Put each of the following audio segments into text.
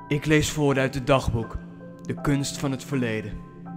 Ik lees voor uit het dagboek, de kunst van het verleden.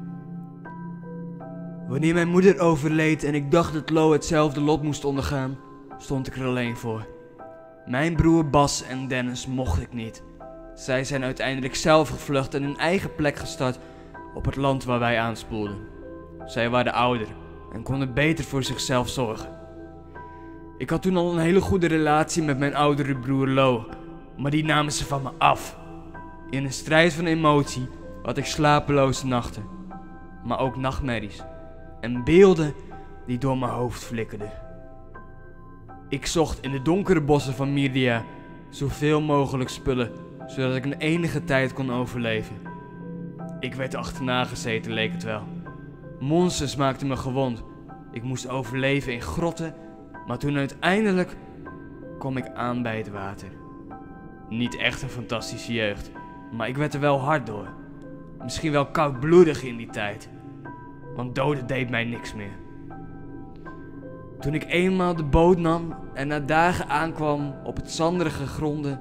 Wanneer mijn moeder overleed en ik dacht dat Lo hetzelfde lot moest ondergaan, stond ik er alleen voor. Mijn broer Bas en Dennis mocht ik niet. Zij zijn uiteindelijk zelf gevlucht en hun eigen plek gestart op het land waar wij aanspoelden. Zij waren ouder en konden beter voor zichzelf zorgen. Ik had toen al een hele goede relatie met mijn oudere broer Lo, maar die namen ze van me af. In een strijd van emotie had ik slapeloze nachten, maar ook nachtmerries en beelden die door mijn hoofd flikkerden. Ik zocht in de donkere bossen van Myrdia zoveel mogelijk spullen, zodat ik een enige tijd kon overleven. Ik werd achterna gezeten, leek het wel. Monsters maakten me gewond. Ik moest overleven in grotten, maar toen uiteindelijk kwam ik aan bij het water. Niet echt een fantastische jeugd, maar ik werd er wel hard door. Misschien wel koudbloedig in die tijd, want doden deed mij niks meer. Toen ik eenmaal de boot nam en na dagen aankwam op het zanderige gronden,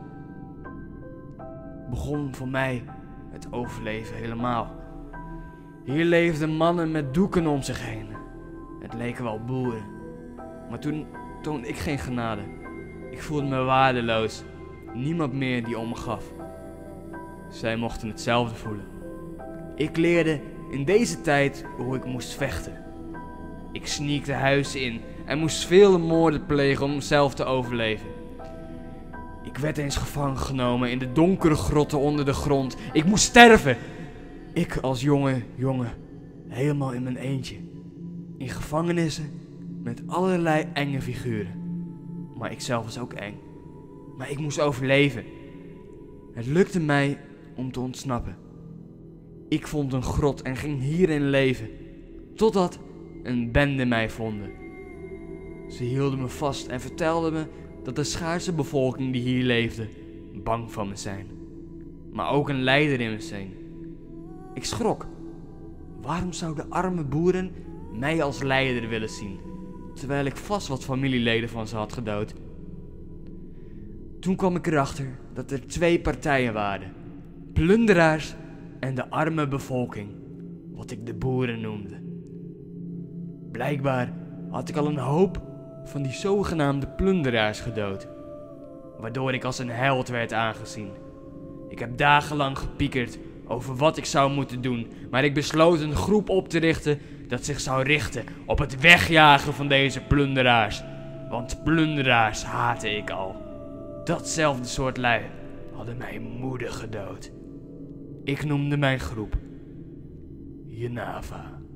begon voor mij het overleven helemaal. Hier leefden mannen met doeken om zich heen. Het leken wel boeren. Maar toen toonde ik geen genade. Ik voelde me waardeloos. Niemand meer die om me gaf. Zij mochten hetzelfde voelen. Ik leerde in deze tijd hoe ik moest vechten. Ik sneakte huizen in en moest vele moorden plegen om mezelf te overleven. Ik werd eens gevangen genomen in de donkere grotten onder de grond. Ik moest sterven. Ik als jonge jongen, helemaal in mijn eentje. In gevangenissen met allerlei enge figuren. Maar ik zelf was ook eng. Maar ik moest overleven. Het lukte mij om te ontsnappen. Ik vond een grot en ging hierin leven. Totdat een bende mij vonden. Ze hielden me vast en vertelden me dat de schaarse bevolking die hier leefde bang van me zijn. Maar ook een leider in me zijn. Ik schrok. Waarom zouden arme boeren mij als leider willen zien, terwijl ik vast wat familieleden van ze had gedood? Toen kwam ik erachter dat er twee partijen waren. Plunderaars en de arme bevolking, wat ik de boeren noemde. Blijkbaar had ik al een hoop van die zogenaamde plunderaars gedood, waardoor ik als een held werd aangezien. Ik heb dagenlang gepiekerd over wat ik zou moeten doen, maar ik besloot een groep op te richten dat zich zou richten op het wegjagen van deze plunderaars. Want plunderaars haatte ik al. Datzelfde soort lui hadden mijn moeder gedood. Ik noemde mijn groep Jenava.